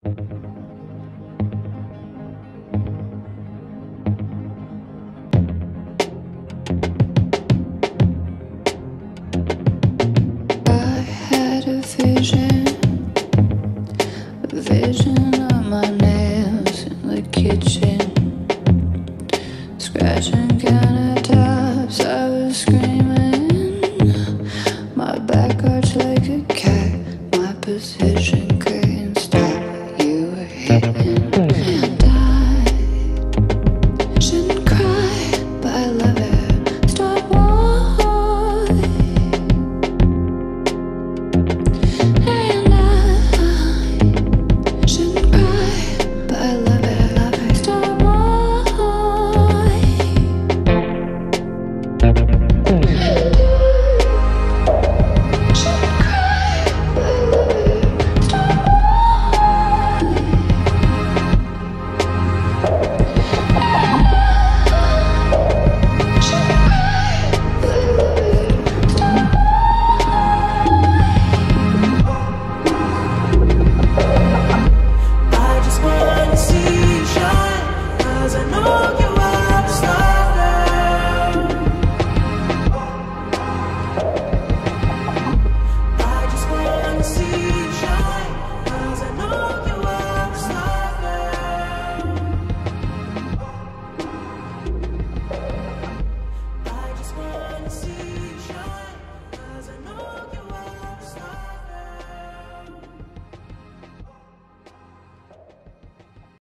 Vision of my nails in the kitchen, scratching countertops. I was screaming, my back arched like a cat, my position couldn't stop. You were hitting